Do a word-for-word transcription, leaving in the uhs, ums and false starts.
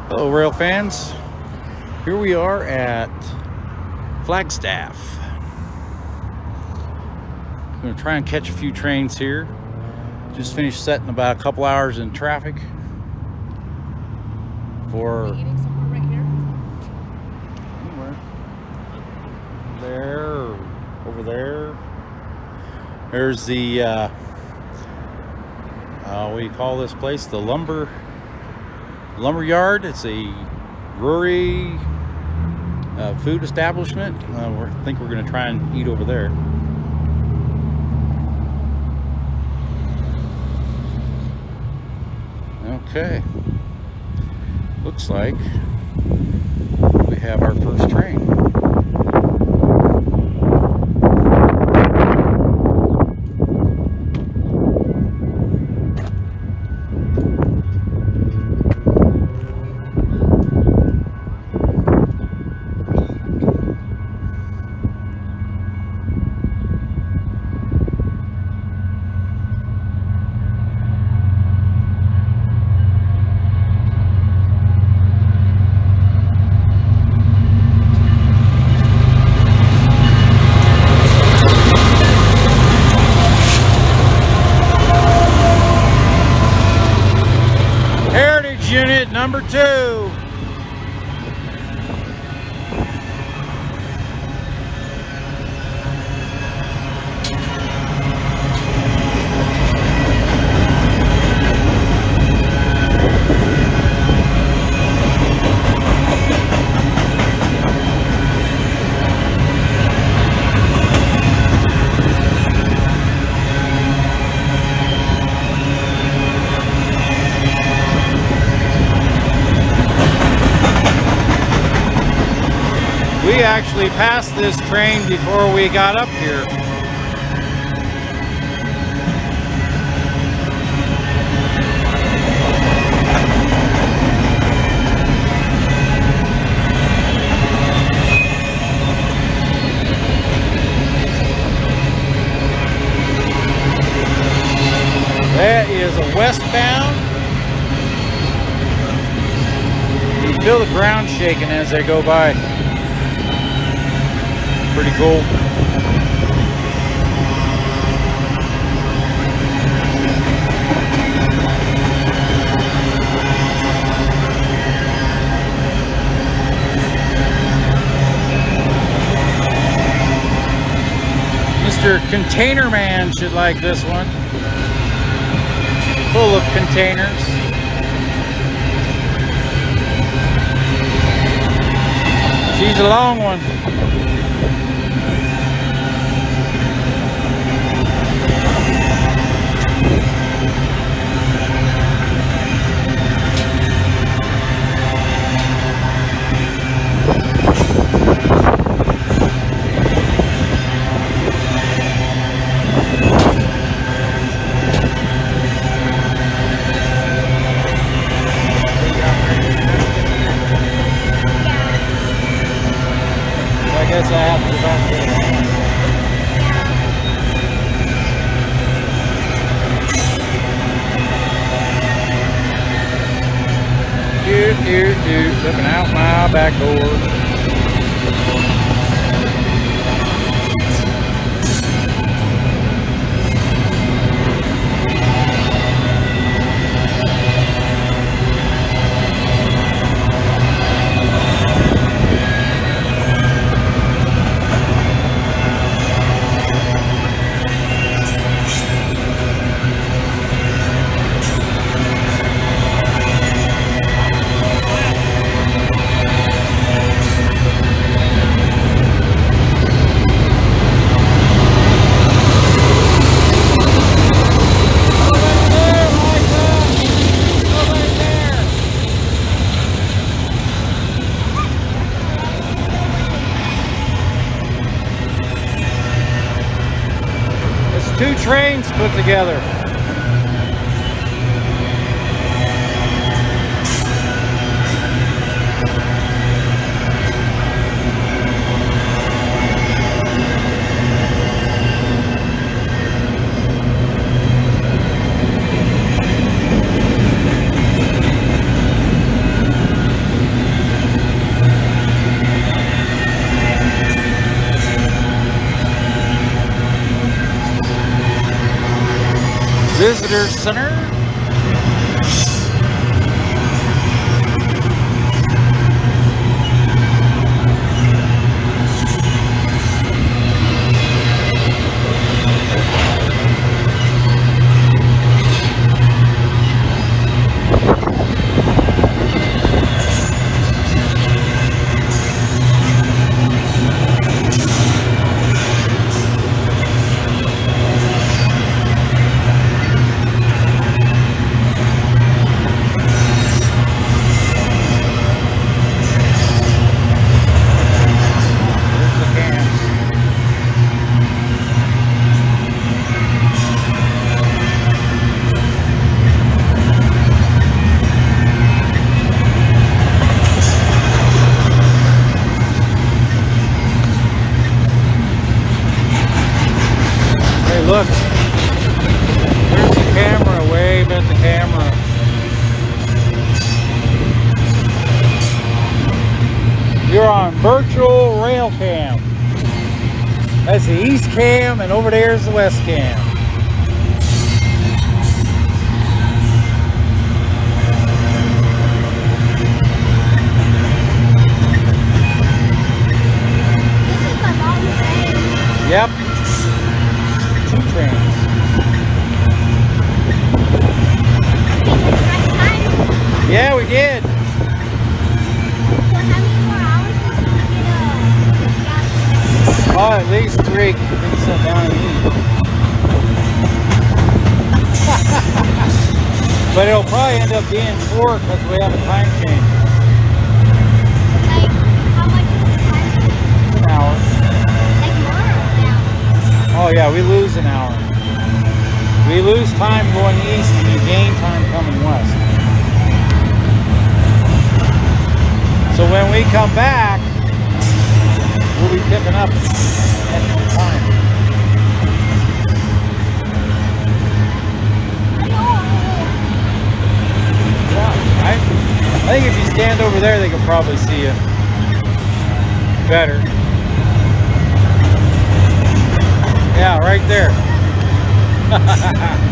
Hello rail fans, here we are at Flagstaff. I'm going to try and catch a few trains here. Just finished setting about a couple hours in traffic for Are we eating somewhere right here? Anywhere. There, over there. There's the uh, uh, what do you call this place? The lumber lumber yard. It's a brewery uh, food establishment. Uh, we think we're going to try and eat over there. Okay, looks like we have our first train. Unit number two. We actually passed this train before we got up here. That is a westbound. You can feel the ground shaking as they go by. Pretty cool. Mister Container Man should like this one. Full of containers. She's a long one. I guess I have to go back there. Do, do, do, looking out my back door. Two trains put together. Visitor Center. Look, there's the camera, wave at the camera. You're on virtual rail cam. That's the east cam, and over there is the west cam. This is a long train. Yep. Two trains. Yeah, we did. So how many more hours until we get a gas station? Oh, at least three. We can sit down and eat. But it'll probably end up being four because we have a time change. Like, how much is the time? An hour. Like more or down? Oh yeah, we lose an hour. We lose time going east and we gain time coming west. So when we come back, we'll be picking up extra time. Yeah, I, I think if you stand over there, they can probably see you better. Yeah, right there.